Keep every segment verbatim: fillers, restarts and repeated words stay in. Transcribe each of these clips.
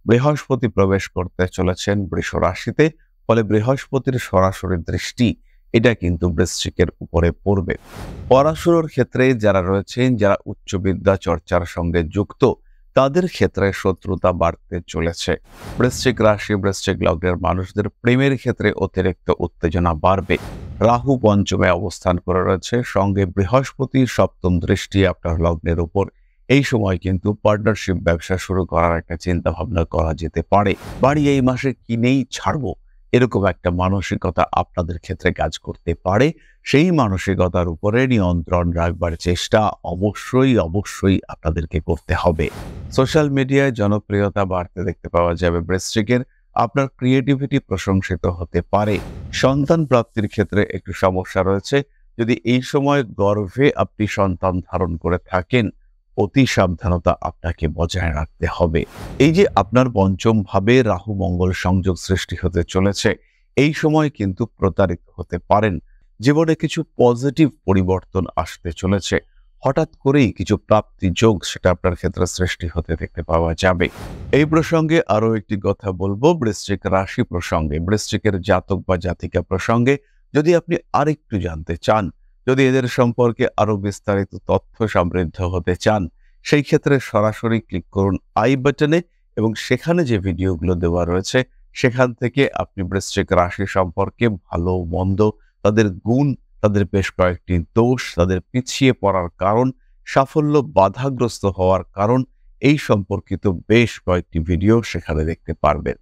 বৃহস্পতি প্রবেশ করতে চলেছেন বৃষ রাশিতে, ফলে বৃহস্পতির সরাসরি দৃষ্টি এটা কিন্তু বৃশ্চিকের উপরে পড়বে। পড়াশোনার ক্ষেত্রে যারা রয়েছেন, যারা উচ্চ বিদ্যা চর্চার সঙ্গে যুক্ত, তাদের ক্ষেত্রে শত্রুতা বাড়তে চলেছে। বৃশ্চিক রাশি বৃশ্চিক লগ্নের মানুষদের প্রেমের ক্ষেত্রে অতিরিক্ত উত্তেজনা বাড়বে। রাহু পঞ্চমে অবস্থান করে রয়েছে, সঙ্গে বৃহস্পতি সপ্তম দৃষ্টি আপনার লগ্নের উপর। এই সময় কিন্তু পার্টনারশিপ ব্যবসা শুরু করার একটা চিন্তা ভাবনা করা যেতে পারে। বাড়ি এই মাসে কিনেই ছাড়বো, এরকম একটা মানসিকতা আপনাদের ক্ষেত্রে কাজ করতে পারে। সেই মানসিকতার উপরে নিয়ন্ত্রণ রাখবার চেষ্টা অবশ্যই অবশ্যই আপনাদেরকে করতে হবে। সোশ্যাল মিডিয়ায় জনপ্রিয়তা বাড়তে দেখতে পাওয়া যাবে বৃশ্চিকের। আপনার ক্রিয়েটিভিটি প্রশংসিত হতে পারে। সন্তান প্রাপ্তির ক্ষেত্রে একটু সমস্যা রয়েছে। যদি এই সময় গর্ভে আপনি সন্তান ধারণ করে থাকেন, অতি সাবধানতা আপনাকে বজায় রাখতে হবে। এই যে আপনার পঞ্চম ভাবে রাহু মঙ্গল সংযোগ সৃষ্টি হতে চলেছে, এই সময় কিন্তু প্রতারিত হতে পারেন। জীবনে কিছু পজিটিভ পরিবর্তন আসতে চলেছে। হঠাৎ করেই কিছু প্রাপ্তি যোগ সেটা আপনার ক্ষেত্রে সৃষ্টি হতে দেখতে পাওয়া যাবে। এই প্রসঙ্গে আরো একটি কথা বলবো, বৃশ্চিক রাশি প্রসঙ্গে, বৃশ্চিকের জাতক বা জাতিকা প্রসঙ্গে যদি আপনি আরেকটু জানতে চান, যদি এদের সম্পর্কে আরো বিস্তারিত তথ্য সমৃদ্ধ হতে চান, সেই ক্ষেত্রে সরাসরি ক্লিক করুন আই বাটনে এবং সেখানে যে ভিডিওগুলো দেওয়া রয়েছে সেখান থেকে আপনি বৃশ্চিক রাশি সম্পর্কে ভালো মন্দ, তাদের গুণ, তাদের বেশ কয়েকটি দোষ, তাদের পিছিয়ে পড়ার কারণ, সাফল্য বাধাগ্রস্ত হওয়ার কারণ, এই সম্পর্কিত বেশ কয়েকটি ভিডিও সেখানে দেখতে পারবেন।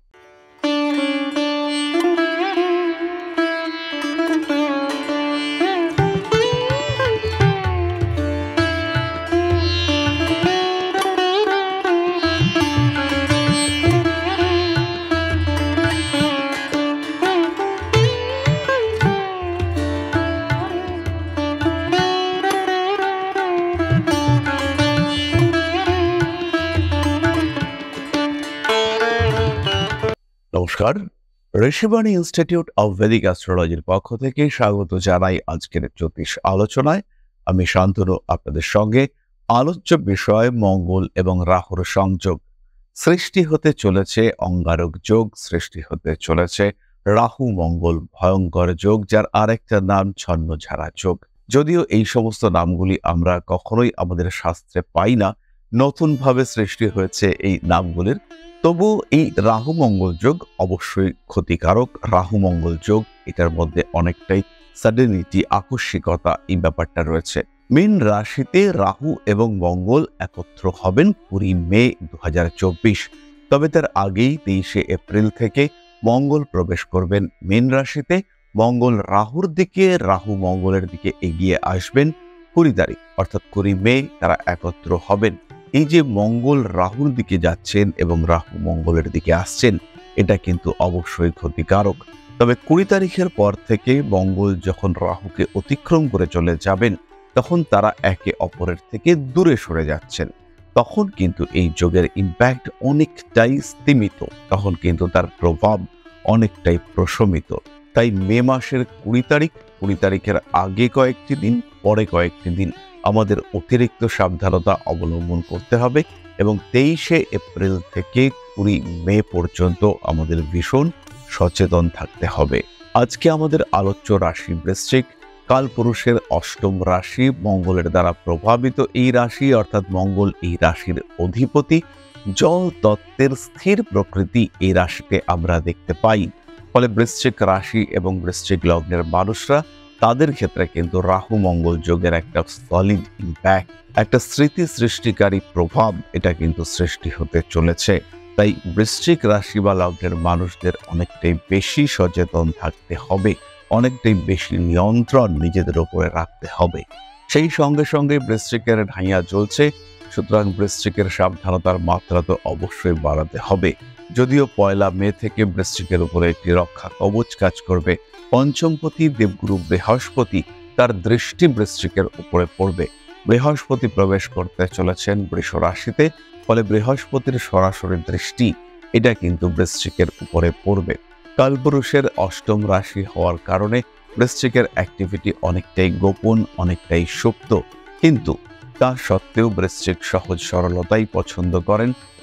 নমস্কার, ঋষিবাণী ইনস্টিটিউট অব ভেদিক অ্যাস্ট্রোলজির পক্ষ থেকে স্বাগত জানাই আজকের জ্যোতিষ আলোচনায়। আমি শান্তনু আপনাদের সঙ্গে। আলোচ্য বিষয় মঙ্গল এবং রাহুর সংযোগ। সৃষ্টি হতে চলেছে অঙ্গারক যোগ, সৃষ্টি হতে চলেছে রাহু মঙ্গল ভয়ঙ্কর যোগ, যার আরেকটা নাম ছন্নঝাড়া যোগ। যদিও এই সমস্ত নামগুলি আমরা কখনোই আমাদের শাস্ত্রে পাই না, নতুনভাবে সৃষ্টি হয়েছে এই নামগুলির। তবু এই রাহু মঙ্গল যোগ অবশ্যই ক্ষতিকারক। রাহু মঙ্গল যোগ, এটার মধ্যে অনেকটাই সাডেনিটি, আকস্মিকতা, এই ব্যাপারটা রয়েছে। মীন রাশিতে রাহু এবং মঙ্গল একত্র হবেন কুড়ি মে দু হাজার চব্বিশ। তবে তার আগেই তেইশে এপ্রিল থেকে মঙ্গল প্রবেশ করবেন মীন রাশিতে। মঙ্গল রাহুর দিকে, রাহু মঙ্গলের দিকে এগিয়ে আসবেন কুড়ি তারিখ, অর্থাৎ কুড়ি মে তারা একত্র হবেন। এই যে মঙ্গল রাহুর দিকে যাচ্ছেন এবং রাহু মঙ্গলের দিকে আসছেন, এটা কিন্তু অবশ্যই ক্ষতিকারক। তবে কুড়ি তারিখের পর থেকে মঙ্গল যখন রাহুকে অতিক্রম করে চলে যাবেন, তখন তারা একে অপরের থেকে দূরে সরে যাচ্ছেন। তখন কিন্তু এই যোগের ইম্প্যাক্ট অনেকটাই স্তীমিত, তখন কিন্তু তার প্রভাব অনেকটাই প্রশমিত। তাই মে মাসের কুড়ি তারিখ, কুড়ি তারিখের আগে কয়েকটি দিন, পরে কয়েকটি দিন আমাদের অতিরিক্ত সাবধানতা অবলম্বন করতে হবে এবং তেইশে এপ্রিল থেকে কুড়ি মে পর্যন্ত আমাদের ভীষণ সচেতন থাকতে হবে। আজকে আমাদের আলোচ্য রাশি বৃশ্চিক, কালপুরুষের অষ্টম রাশি, মঙ্গলের দ্বারা প্রভাবিত এই রাশি, অর্থাৎ মঙ্গল এই রাশির অধিপতি। জল তত্ত্বের স্থির প্রকৃতি এই রাশিতে আমরা দেখতে পাই। ফলে বৃশ্চিক রাশি এবং বৃশ্চিক লগ্নের মানুষরা, তাদের ক্ষেত্রে কিন্তু রাহু মঙ্গল যোগের একটা সলিড ইম্প্যাক্ট, একটা স্মৃতি সৃষ্টিকারী প্রভাব এটা কিন্তু সৃষ্টি হতে চলেছে। তাই বৃশ্চিক রাশি বা লগ্নের মানুষদের অনেকটাই বেশি সচেতন থাকতে হবে, অনেকটাই বেশি নিয়ন্ত্রণ নিজেদের উপরে রাখতে হবে। সেই সঙ্গে সঙ্গে বৃশ্চিকের ঢাইয়া চলছে, সুতরাং বৃশ্চিকের সাবধানতার মাত্রা তো অবশ্যই বাড়াতে হবে। যদিও পয়লা মে থেকে বৃশ্চিকের উপরে একটি রক্ষা কবচ কাজ করবে। পঞ্চমপতি দেবগুরু বৃহস্পতি, তার দৃষ্টি বৃশ্চিকের উপরে পড়বে। বৃহস্পতি প্রবেশ করতে চলেছেন বৃষ রাশিতে, ফলে বৃহস্পতির সরাসরি দৃষ্টি এটা কিন্তু বৃশ্চিকের উপরে পড়বে। কালপুরুষের অষ্টম রাশি হওয়ার কারণে বৃশ্চিকের অ্যাক্টিভিটি অনেকটাই গোপন, অনেকটাই সুপ্ত, কিন্তু তা সত্ত্বেও বৃশ্চিক সহজ সরলতাই পছন্দ করেন।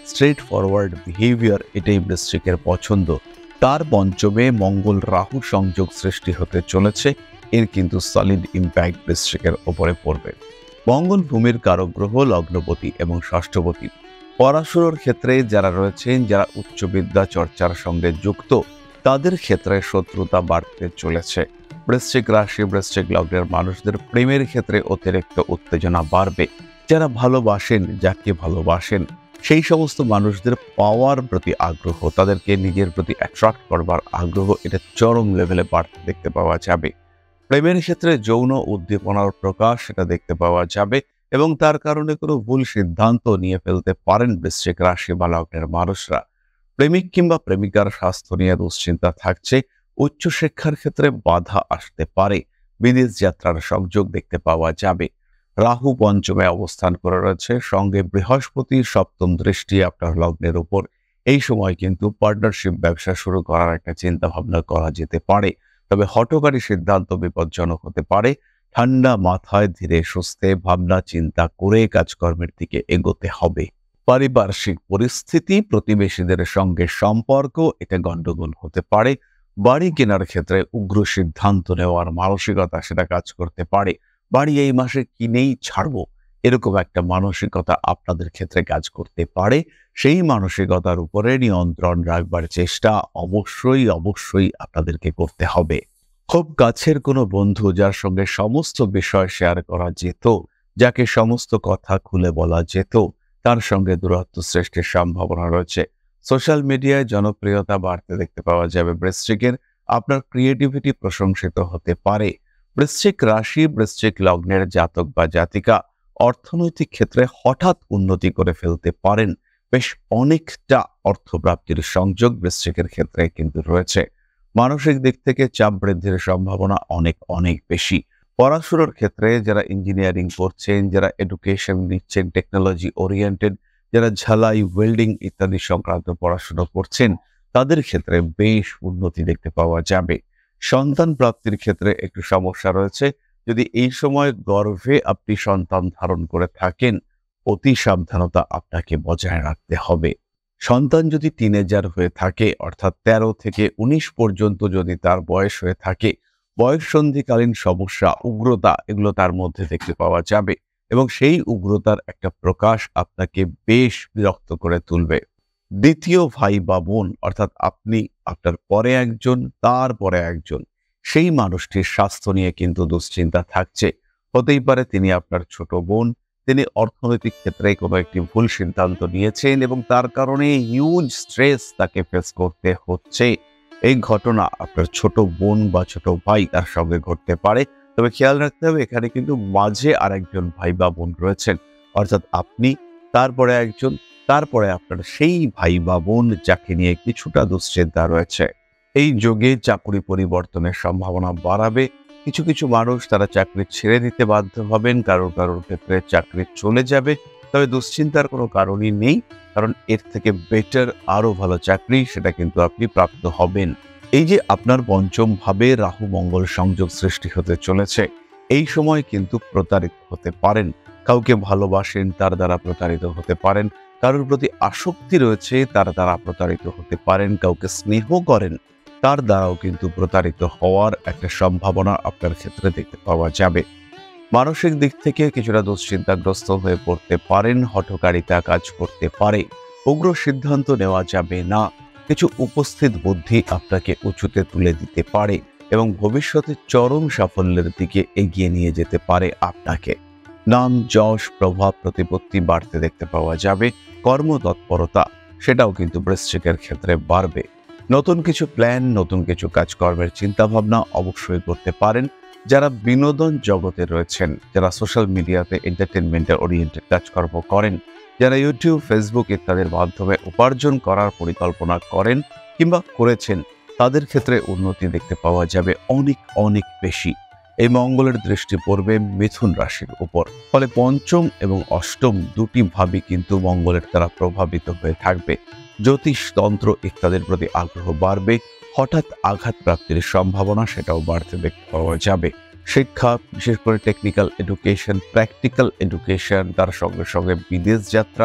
স্ট্রেট ফরওয়ার্ড বিহেভিয়ার, এটাই বৃশ্চিকের পছন্দ। তার পঞ্চমে মঙ্গল রাহু সংযোগ সৃষ্টি হতে চলেছে, এর কিন্তু সলিড ইম্প্যাক্ট বৃশ্চিকের ওপরে পড়বে। মঙ্গল ভূমির কারক গ্রহ, লগ্নপতি এবং ষষ্ঠপতি। পড়াশোনার ক্ষেত্রে যারা রয়েছেন, যারা উচ্চ বিদ্যা চর্চার সঙ্গে যুক্ত, তাদের ক্ষেত্রে শত্রুতা বাড়তে চলেছে। বৃশ্চিক রাশি, বৃশ্চিক লগ্নের মানুষদের প্রেমের ক্ষেত্রে অতিরিক্ত উত্তেজনা বাড়বে। যারা ভালোবাসেন, যাকে ভালোবাসেন, সেই সমস্ত মানুষদের পাওয়ার প্রতি আগ্রহ, তাদেরকে নিজের প্রতি অ্যাট্রাক্ট করবার আগ্রহ, এটা চরম লেভেলে বাড়তে দেখতে পাওয়া যাবে। প্রেমের ক্ষেত্রে যৌন উদ্দীপনার প্রকাশ সেটা দেখতে পাওয়া যাবে এবং তার কারণে কোনো ভুল সিদ্ধান্ত নিয়ে ফেলতে পারেন বৃশ্চিক রাশি বা লগ্নের মানুষরা। প্রেমিক কিংবা প্রেমিকার স্বাস্থ্য নিয়ে দুশ্চিন্তা থাকছে। উচ্চশিক্ষার ক্ষেত্রে বাধা আসতে পারে। বিদেশ যাত্রার সংযোগ দেখতে পাওয়া যাবে। রাহু পঞ্চমে অবস্থান করে রয়েছে, সঙ্গে বৃহস্পতির সপ্তম দৃষ্টি আপনার লগ্নের উপর। এই সময় কিন্তু পার্টনারশিপ ব্যবসা শুরু করার একটা চিন্তা ভাবনা করা যেতে পারে, তবে হঠকারী সিদ্ধান্ত বিপজ্জনক হতে পারে। ঠান্ডা মাথায় ধীরে সুস্থে ভাবনা চিন্তা করে কাজকর্মের দিকে এগোতে হবে। পারিপার্শ্বিক পরিস্থিতি, প্রতিবেশীদের সঙ্গে সম্পর্ক, এটা গণ্ডগোল হতে পারে। বাড়ি কেনার ক্ষেত্রে উগ্র সিদ্ধান্ত নেওয়ার মানসিকতা সেটা কাজ করতে পারে। বাড়ি এই মাসে কিনেই ছাড়বো, এরকম একটা মানসিকতা আপনাদের ক্ষেত্রে কাজ করতে পারে। সেই মানসিকতার উপরে নিয়ন্ত্রণ রাখবার চেষ্টা অবশ্যই অবশ্যই আপনাদেরকে করতে হবে। খুব কাছের কোনো বন্ধু, যার সঙ্গে সমস্ত বিষয় শেয়ার করা যেত, যাকে সমস্ত কথা খুলে বলা যেত, তার সঙ্গে দূরত্ব সৃষ্টির সম্ভাবনা রয়েছে। সোশ্যাল মিডিয়ায় জনপ্রিয়তা বাড়তে দেখতে পাওয়া যাবে বৃশ্চিকের। আপনার ক্রিয়েটিভিটি প্রশংসিত হতে পারে। বৃশ্চিক রাশি, বৃশ্চিক লগ্নের জাতক বা জাতিকা অর্থনৈতিক ক্ষেত্রে হঠাৎ উন্নতি করে ফেলতে পারেন। বেশ অনেকটা অর্থপ্রাপ্তির সংযোগ বৃশ্চিকের ক্ষেত্রে কিন্তু রয়েছে। মানসিক দিক থেকে চাপ বৃদ্ধির সম্ভাবনা অনেক অনেক বেশি। পড়াশোনার ক্ষেত্রে যারা ইঞ্জিনিয়ারিং করছেন, যারা এডুকেশন নিচ্ছেন টেকনোলজি ওরিয়েন্টেড, যারা ঝালাই, ওয়েল্ডিং ইত্যাদি সংক্রান্ত পড়াশোনা করছেন, তাদের ক্ষেত্রে বেশ উন্নতি দেখতে পাওয়া যাবে। সন্তান প্রাপ্তির ক্ষেত্রে একটু সমস্যা রয়েছে। যদি এই সময় গর্ভে আপনি সন্তান ধারণ করে থাকেন, অতি সাবধানতা আপনাকে বজায় রাখতে হবে। সন্তান যদি টিনেজার হয়ে থাকে, অর্থাৎ তেরো থেকে উনিশ পর্যন্ত যদি তার বয়স হয়ে থাকে, বয়ঃসন্ধিকালীন সমস্যা, উগ্রতা, এগুলো তার মধ্যে দেখতে পাওয়া যাবে এবং সেই উগ্রতার একটা প্রকাশ আপনাকে বেশ বিরক্ত করে তুলবে। দ্বিতীয় ভাই বা বোন, অর্থাৎ আপনি, আপনার পরে একজন, তারপরে একজন, সেই মানুষটির স্বাস্থ্য নিয়ে কিন্তু দুশ্চিন্তা থাকছে। হতেই পারে তিনি আপনার ছোট বোন, তিনি অর্থনৈতিক ক্ষেত্রে কোনো একটি ভুল সিদ্ধান্ত নিয়েছেন এবং তার কারণে হিউজ স্ট্রেস তাকে ফেস করতে হচ্ছে। এই ঘটনা আপনার ছোট বোন বা ছোট ভাই তার সঙ্গে ঘটতে পারে, তবে খেয়াল রাখতে হবে এখানে কিন্তু মাঝে আরেকজন ভাই বা বোন রয়েছেন, অর্থাৎ আপনি, তারপরে একজন, তারপরে আপনার সেই ভাই বা বোন যাকে নিয়ে কিছুটা দুশ্চিন্তা রয়েছে। এই যোগে চাকরি পরিবর্তনের সম্ভাবনা বাড়াবে। কিছু কিছু মানুষ তারা চাকরি ছেড়ে দিতে বাধ্য হবেন, কারোর কারোর ক্ষেত্রে চাকরি চলে যাবে, তবে দুশ্চিন্তার কোনো কারণই নেই, কারণ এর থেকে বেটার আরো ভালো চাকরি সেটা কিন্তু আপনি প্রাপ্ত হবেন। এই যে আপনার পঞ্চম ভাবে রাহু মঙ্গল সংযোগ সৃষ্টি হতে চলেছে, এই সময় কিন্তু প্রতারিত হতে পারেন। কাউকে ভালোবাসেন, তার দ্বারা প্রতারিত হতে পারেন। কারোর প্রতি আসক্তি রয়েছে, তার দ্বারা প্রতারিত হতে পারেন। কাউকে স্নেহ করেন, তার দ্বারাও কিন্তু প্রতারিত হওয়ার একটা সম্ভাবনা আপনার ক্ষেত্রে দেখতে পাওয়া যাবে। মানসিক দিক থেকে কিছুটা দুশ্চিন্তাগ্রস্ত হয়ে পড়তে পারেন। হঠকারিতা কাজ করতে পারে। উগ্র সিদ্ধান্ত নেওয়া যাবে না। কিছু উপস্থিত বুদ্ধি আপনাকে উঁচুতে তুলে দিতে পারে এবং ভবিষ্যতে চরম সাফল্যের দিকে এগিয়ে নিয়ে যেতে পারে আপনাকে। নাম, যশ, প্রভাব, প্রতিপত্তি বাড়তে দেখতে পাওয়া যাবে। কর্মতৎপরতা সেটাও কিন্তু বৃশ্চিকের ক্ষেত্রে বাড়বে। নতুন কিছু প্ল্যান, নতুন কিছু কাজকর্মের চিন্তাভাবনা অবশ্যই করতে পারেন। যারা বিনোদন জগতে রয়েছেন, যারা সোশ্যাল মিডিয়াতে এন্টারটেনমেন্টের ওরিয়েন্টেড কাজকর্ম করেন, যারা ইউটিউব, ফেসবুক ইত্যাদির মাধ্যমে উপার্জন করার পরিকল্পনা করেন কিংবা করেছেন, তাদের ক্ষেত্রে উন্নতি দেখতে পাওয়া যাবে অনেক অনেক বেশি। এই মঙ্গলের দৃষ্টি পড়বে মিথুন রাশির উপর, ফলে পঞ্চম এবং অষ্টম দুটি ভাবই কিন্তু মঙ্গলের দ্বারা প্রভাবিত হয়ে থাকবে। জ্যোতিষ, তন্ত্র ইত্যাদির প্রতি আগ্রহ বাড়বে। হঠাৎ আঘাত প্রাপ্তির সম্ভাবনা সেটাও বাড়তে দেখতে পাওয়া যাবে। শিক্ষা, বিশেষ করে টেকনিক্যাল এডুকেশন, প্র্যাকটিক্যাল এডুকেশন, তার সঙ্গে সঙ্গে বিদেশ যাত্রা,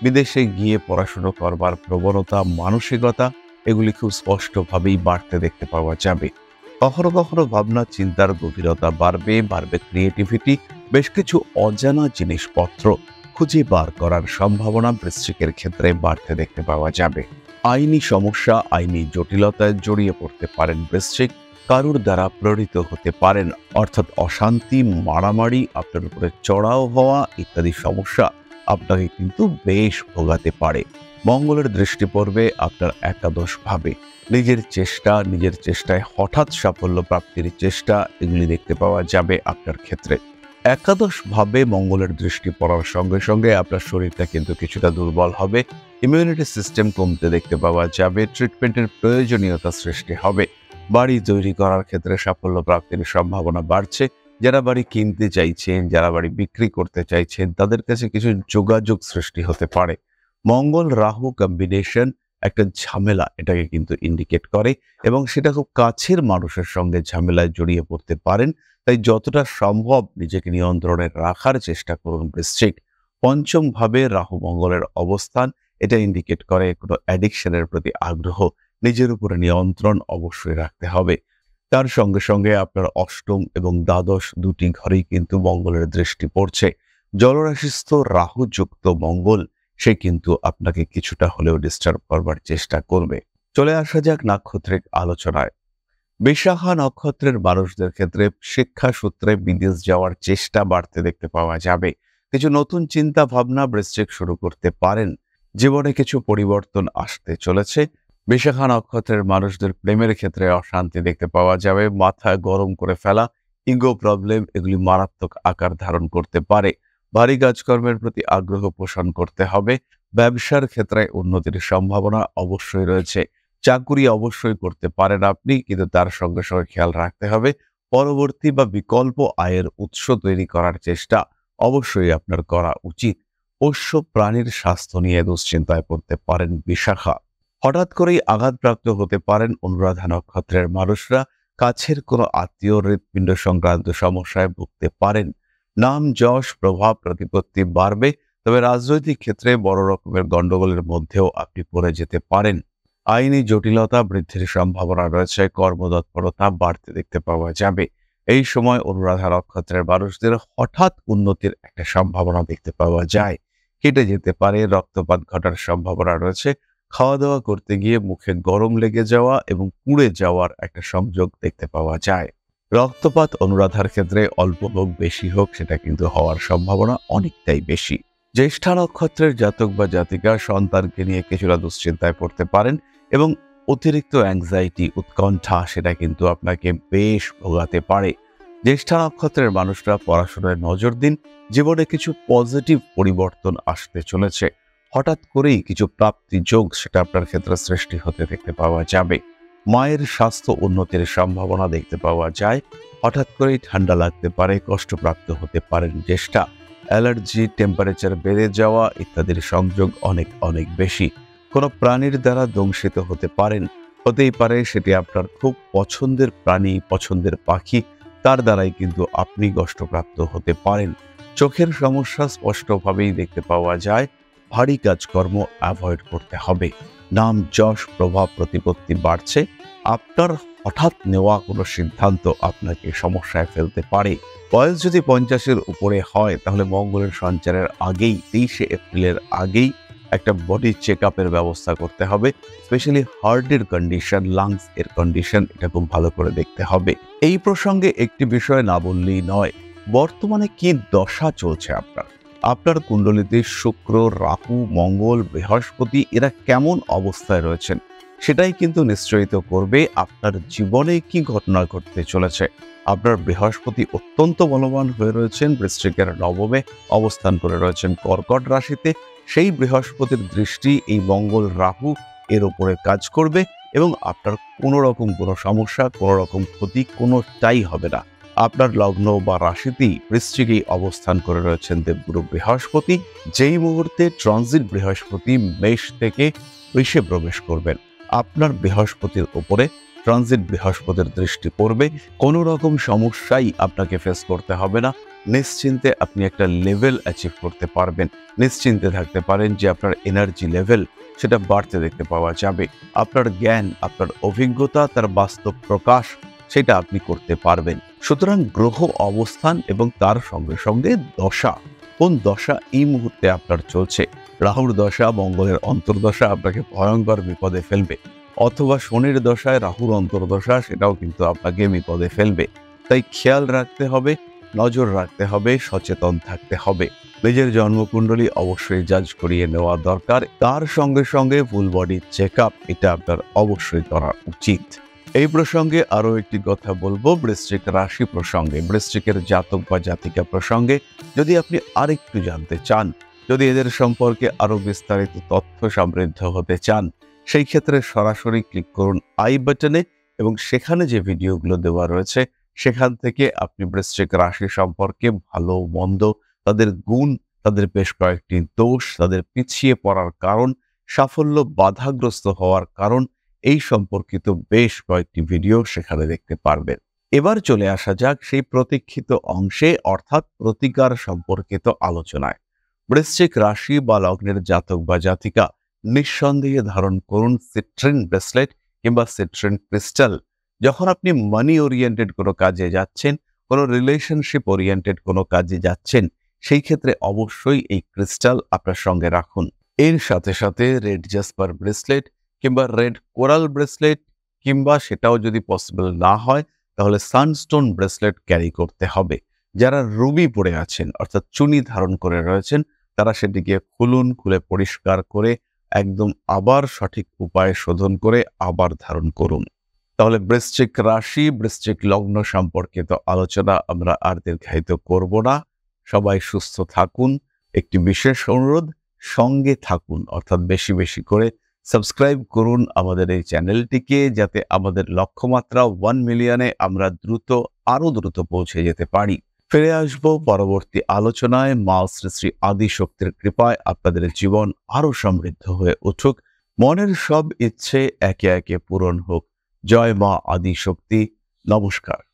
বিদেশে গিয়ে পড়াশোনা করবার প্রবণতা, মানসিকতা এগুলি খুব স্পষ্টভাবেই বাড়তে দেখতে পাওয়া যাবে। কখনো কখনো ভাবনা চিন্তার গভীরতা বাড়বে, বাড়বে ক্রিয়েটিভিটি, বেশ কিছু অজানা জিনিসপত্র খুঁজে বার করার সম্ভাবনা বৃশ্চিকের ক্ষেত্রে বাড়তে দেখতে পাওয়া যাবে। আইনি সমস্যা, আইনি জটিলতায় জড়িয়ে পড়তে পারেন বৃশ্চিক, কারুর দ্বারা প্রেরিত হতে পারেন, অর্থাৎ অশান্তি, মারামারি, আপনার উপরে চড়াও হওয়া ইত্যাদি সমস্যা আপনাকে কিন্তু বেশ ভোগাতে পারে। মঙ্গলের দৃষ্টি পড়বে আপনার একাদশ ভাবে। নিজের চেষ্টা, নিজের চেষ্টায় হঠাৎ সাফল্য প্রাপ্তির চেষ্টা এগুলি দেখতে পাওয়া যাবে আপনার ক্ষেত্রে। একাদশ ভাবে মঙ্গলের দৃষ্টি পড়ার সঙ্গে সঙ্গে আপনার শরীরটা কিন্তু কিছুটা দুর্বল হবে, ইমিউনিটি সিস্টেম কমতে দেখতে পাওয়া যাবে, ট্রিটমেন্টের প্রয়োজনীয়তা সৃষ্টি হবে। বাড়ি তৈরি করার ক্ষেত্রে সাফল্য প্রাপ্তির সম্ভাবনা বাড়ছে। যারা বাড়ি কিনতে চাইছেন, যারা বাড়ি বিক্রি করতে চাইছেন, তাদের কাছে কিছু যোগাযোগ সৃষ্টি হতে পারে। মঙ্গল রাহু কম্বিনেশন একটা ঝামেলা এটাকে কিন্তু ইন্ডিকেট করে, এবং সেটা খুব কাছের মানুষের সঙ্গে ঝামেলায় জড়িয়ে পড়তে পারেন। তাই যতটা সম্ভব নিজেকে নিয়ন্ত্রণে রাখার চেষ্টা করুন বৃশ্চিক। পঞ্চম ভাবে রাহু মঙ্গলের অবস্থান এটা ইন্ডিকেট করে কোনো অ্যাডিকশনের প্রতি আগ্রহ, নিজের উপরে নিয়ন্ত্রণ অবশ্যই রাখতে হবে। তার সঙ্গে সঙ্গে আপনার অষ্টম এবং দ্বাদশ দুটি ঘরেই কিন্তু মঙ্গলের দৃষ্টি পড়ছে। জলরাশিস্থ রাহুযুক্ত মঙ্গল সে কিন্তু আপনাকে কিছুটা হলেও ডিস্টার্ব করবার চেষ্টা করবে। চলে আসা যাক নাক্ষত্রিক আলোচনায়। বিশাখা নক্ষত্রের মানুষদের ক্ষেত্রে শিক্ষা সূত্রে বিদেশ যাওয়ার চেষ্টা বাড়তে দেখতে পাওয়া যাবে। কিছু নতুন চিন্তা ভাবনা বৃশ্চিক শুরু করতে পারেন। জীবনে কিছু পরিবর্তন আসতে চলেছে। বিশাখা নক্ষত্রের মানুষদের প্রেমের ক্ষেত্রে অশান্তি দেখতে পাওয়া যাবে। মাথা গরম করে ফেলা, ইগো প্রবলেম এগুলি মারাত্মক আকার ধারণ করতে পারে। ভারী কাজকর্মের প্রতি আগ্রহ পোষণ করতে হবে। ব্যবসার ক্ষেত্রে উন্নতির সম্ভাবনা অবশ্যই রয়েছে। চাকুরি অবশ্যই করতে পারেন আপনি, কিন্তু তার সঙ্গে সঙ্গে খেয়াল রাখতে হবে পরবর্তী বা বিকল্প আয়ের উৎস তৈরি করার চেষ্টা অবশ্যই আপনার করা উচিত। পোষ্য প্রাণীর স্বাস্থ্য নিয়ে দুশ্চিন্তায় পড়তে পারেন বিশাখা। হঠাৎ করেই আঘাতপ্রাপ্ত হতে পারেন অনুরাধা নক্ষত্রের মানুষরা। কাছের কোনো আত্মীয় হৃৎপিণ্ড সংক্রান্ত সমস্যায় ভুগতে পারেন। নাম যশ প্রভাব প্রতিপত্তি বাড়বে, তবে রাজনৈতিক ক্ষেত্রে বড় রকমের গন্ডগোলের মধ্যেও আপনি পড়ে যেতে পারেন। আইনি জটিলতা বৃদ্ধির সম্ভাবনা রয়েছে। কর্মতৎপরতা বাড়তে দেখতে পাওয়া যাবে। এই সময় অনুরাধা নক্ষত্রের মানুষদের হঠাৎ উন্নতির একটা সম্ভাবনা দেখতে পাওয়া যায়। কেটে যেতে পারে, রক্তপাত ঘটার সম্ভাবনা রয়েছে। খাওয়া দাওয়া করতে গিয়ে মুখে গরম লেগে যাওয়া এবং পুড়ে যাওয়ার একটা সংযোগ দেখতে পাওয়া যায়। রক্তপাত অনুরাধার ক্ষেত্রে অল্প হোক বেশি হোক সেটা কিন্তু হওয়ার সম্ভাবনা অনেকটাই বেশি। জ্যেষ্ঠা নক্ষত্রের জাতক বা জাতিকা সন্তানকে নিয়ে কিছুটা দুশ্চিন্তায় পড়তে পারেন, এবং অতিরিক্ত অ্যাংজাইটি, উৎকণ্ঠা সেটা কিন্তু আপনাকে বেশ ভোগাতে পারে। জ্যেষ্ঠা নক্ষত্রের মানুষরা পড়াশোনায় নজর দিন। জীবনে কিছু পজিটিভ পরিবর্তন আসতে চলেছে। হঠাৎ করেই কিছু প্রাপ্তি যোগ সেটা আপনার ক্ষেত্রে সৃষ্টি হতে দেখতে পাওয়া যাবে। মায়ের স্বাস্থ্য উন্নতির সম্ভাবনা দেখতে পাওয়া যায়। হঠাৎ করেই ঠান্ডা লাগতে পারে, কষ্টপ্রাপ্ত হতে পারেন জ্যেষ্ঠা। অ্যালার্জি, টেম্পারেচার বেড়ে যাওয়া ইত্যাদির সংযোগ অনেক অনেক বেশি। কোনো প্রাণীর দ্বারা দংশিত হতে পারেন। হতেই পারে সেটি আপনার খুব পছন্দের প্রাণী, পছন্দের পাখি, তার দ্বারাই কিন্তু আপনি কষ্টপ্রাপ্ত হতে পারেন। চোখের সমস্যা স্পষ্টভাবেই দেখতে পাওয়া যায়। ভারী কাজকর্ম অ্যাভয়েড করতে হবে। নাম যশ প্রভাব প্রতিপত্তি বাড়ছে। আপনার হঠাৎ নেওয়া কোনো সিদ্ধান্ত আপনাকে সমস্যায় ফেলতে পারে। বয়স যদি পঞ্চাশের উপরে হয় তাহলে মঙ্গলের সঞ্চারের আগেই, তেইশে এপ্রিলের আগেই একটা বডি চেক আপের ব্যবস্থা করতে হবে। স্পেশালি হার্টের কন্ডিশন, লাংস এর কন্ডিশন এটা খুব ভালো করে দেখতে হবে। এই প্রসঙ্গে একটি বিষয় না বললেই নয়, বর্তমানে কি দশা চলছে আপনার আপনার কুণ্ডলিতে শুক্র, রাহু, মঙ্গল, বৃহস্পতি এরা কেমন অবস্থায় রয়েছেন সেটাই কিন্তু নিশ্চয়িত করবে আপনার জীবনে কি ঘটনা ঘটতে চলেছে। আপনার বৃহস্পতি অত্যন্ত বলবান হয়ে রয়েছেন, বৃশ্চিকের নবমে অবস্থান করে রয়েছেন কর্কট রাশিতে। সেই বৃহস্পতির দৃষ্টি এই মঙ্গল রাহু এর উপরে কাজ করবে, এবং আপনার কোনো রকম কোনো সমস্যা, কোনো রকম ক্ষতি কোনোটাই হবে না। আপনার লগ্ন বা রাশিতেই বৃশ্চিকেই অবস্থান করে রয়েছেন দেবগুরু বৃহস্পতি। যেই মুহূর্তে ট্রানজিট বৃহস্পতি মেষ থেকে বৃষে প্রবেশ করবেন, আপনার বৃহস্পতির উপরে ট্রানজিট বৃহস্পতির দৃষ্টি পড়বে। কোনো রকম সমস্যাই আপনাকে ফেস করতে হবে না। নিশ্চিন্তে আপনি একটা লেভেল অ্যাচিভ করতে পারবেন। নিশ্চিন্তে থাকতে পারেন যে আপনার এনার্জি লেভেল সেটা বাড়তে দেখতে পাওয়া যাবে। আপনার জ্ঞান, আপনার অভিজ্ঞতা, তার বাস্তব প্রকাশ সেটা আপনি করতে পারবেন। সুতরাং গ্রহ অবস্থান এবং তার সঙ্গে সঙ্গে দশা, কোন দশা এই মুহূর্তে আপনার চলছে। রাহুর দশা, মঙ্গলের অন্তর্দশা আপনাকে ভয়ঙ্কর বিপদে ফেলবে, অথবা শনির দশায় রাহুর অন্তর্দশা সেটাও কিন্তু আপনাকে বিপদে ফেলবে। তাই খেয়াল রাখতে হবে, নজর রাখতে হবে, সচেতন থাকতে হবে। নিজের জন্মকুণ্ডলী অবশ্যই জাজ করিয়ে নেওয়া দরকার। তার সঙ্গে সঙ্গে ফুল বডি চেক আপ এটা আপনার অবশ্যই করা উচিত। এই প্রসঙ্গে আরো একটি কথা বলবো, বৃশ্চিক রাশি প্রসঙ্গে, বৃশ্চিকের জাতক বা জাতিকা প্রসঙ্গে যদি আপনি আরেকটু জানতে চান, যদি এদের সম্পর্কে আরো বিস্তারিত তথ্য সমৃদ্ধ হতে চান, সেই ক্ষেত্রে সরাসরি ক্লিক করুন আই বাটনে এবং সেখানে যে ভিডিওগুলো দেওয়া রয়েছে সেখান থেকে আপনি বৃশ্চিক রাশি সম্পর্কে ভালো মন্দ, তাদের গুণ, তাদের বেশ কয়েকটি দোষ, তাদের পিছিয়ে পড়ার কারণ, সাফল্য বাধাগ্রস্ত হওয়ার কারণ, এই সম্পর্কিত বেশ কয়েকটি ভিডিও সেখানে দেখতে পারবেন। এবার চলে আসা যাক সেই প্রতীক্ষিত অংশে, অর্থাৎ প্রতিকার সম্পর্কিত আলোচনায়। বৃশ্চিক রাশি বা লগ্নের জাতক বা জাতিকা নিঃসন্দেহে ধারণ করুন সিট্রিন ব্রেসলেট কিংবা সিট্রিন ক্রিস্টাল। যখন আপনি মানি ওরিয়েন্টেড কোনো কাজে যাচ্ছেন, কোনো রিলেশনশিপ ওরিয়েন্টেড কোনো কাজে যাচ্ছেন, সেই ক্ষেত্রে অবশ্যই এই ক্রিস্টাল আপনার সঙ্গে রাখুন। এর সাথে সাথে রেড জাসপার ব্রেসলেট কিংবা রেড কোরাল ব্রেসলেট, কিংবা সেটাও যদি পসিবল না হয় তাহলে সানস্টোন ব্রেসলেট ক্যারি করতে হবে। যারা রুবি পরে আছেন অর্থাৎ চুনি ধারণ করে রয়েছেন, তারা সেটিকে খুলুন, খুলে পরিষ্কার করে একদম আবার সঠিক উপায়ে শোধন করে আবার ধারণ করুন। তাহলে বৃশ্চিক রাশি, বৃশ্চিক লগ্ন সম্পর্কিত আলোচনা আমরা আর দীর্ঘায়িত করব না। সবাই সুস্থ থাকুন। একটি বিশেষ অনুরোধ, সঙ্গে থাকুন, অর্থাৎ বেশি বেশি করে সাবস্ক্রাইব করুন আমাদের এই চ্যানেলটিকে, যাতে আমাদের লক্ষ্যমাত্রা ওয়ান মিলিয়নে আমরা দ্রুত, আরো দ্রুত পৌঁছে যেতে পারি। ফিরে আসবো পরবর্তী আলোচনায়। মা শ্রী শ্রী আদি শক্তির কৃপায় আপনাদের জীবন আরো সমৃদ্ধ হয়ে উঠুক, মনের সব ইচ্ছে একে একে পূরণ হোক। জয় মা আদি শক্তি। নমস্কার।